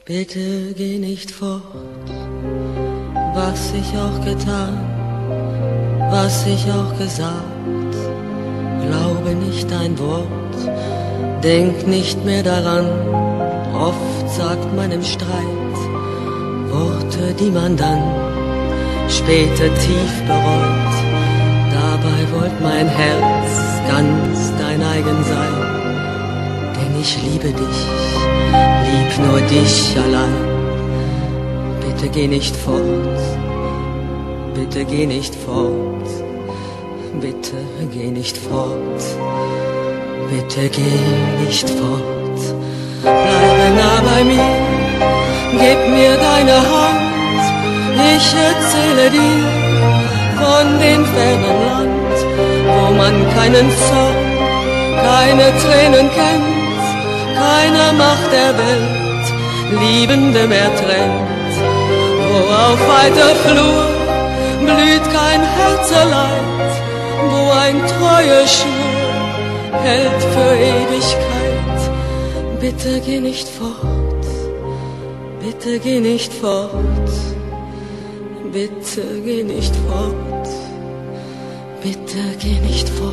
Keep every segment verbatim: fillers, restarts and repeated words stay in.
Bitte geh nicht fort, was ich auch getan, was ich auch gesagt. Glaube nicht ein Wort, denk nicht mehr daran. Oft sagt man im Streit Worte, die man dann später tief bereut. Dabei wollt mein Herz ganz dein eigen sein, denn ich liebe dich, lieb nur dich allein. Bitte geh nicht fort, bitte geh nicht fort, bitte geh nicht fort, bitte geh nicht fort. Bleibe nah bei mir, gib mir deine Hand, ich erzähle dir von dem fernen Land, wo man keinen Zorn, keine Tränen kennt, keine Macht der Welt Liebende mehr trennt, wo auf weiter Flur blüht kein Herzeleid, wo ein treuer Schwur hält für Ewigkeit. Bitte geh nicht fort, bitte geh nicht fort, bitte geh nicht fort, bitte geh nicht fort.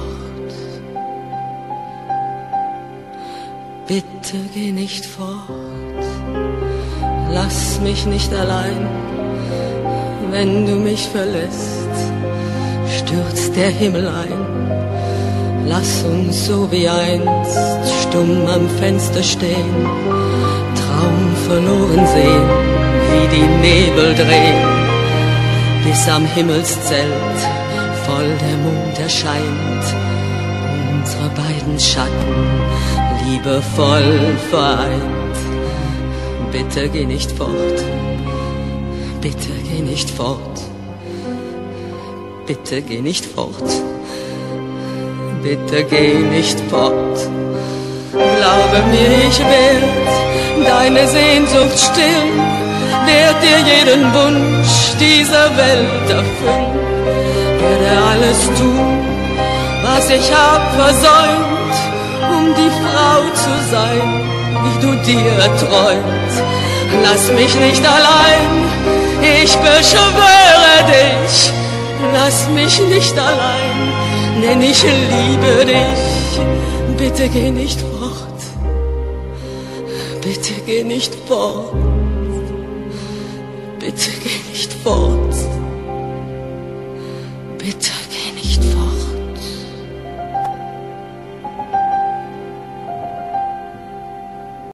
Bitte geh nicht fort, lass mich nicht allein, wenn du mich verlässt, stürzt der Himmel ein. Lass uns so wie einst stumm am Fenster stehen, Traum verloren sehen, wie die Nebel drehen, bis am Himmelszelt voll der Mond erscheint, unsere beiden Schatten liebevoll vereint. Bitte geh nicht fort, bitte geh nicht fort, bitte geh nicht fort, bitte geh nicht fort. Glaube mir, ich werd deine Sehnsucht stillen, werd dir jeden Wunsch dieser Welt erfüllen, werde alles tun, was ich hab versäumt, um die Frau zu sein, wie du dir träumt. Lass mich nicht allein, ich beschwöre dich, lass mich nicht allein, denn ich liebe dich. Bitte geh nicht fort, bitte geh nicht fort, bitte geh nicht fort, bitte geh nicht fort.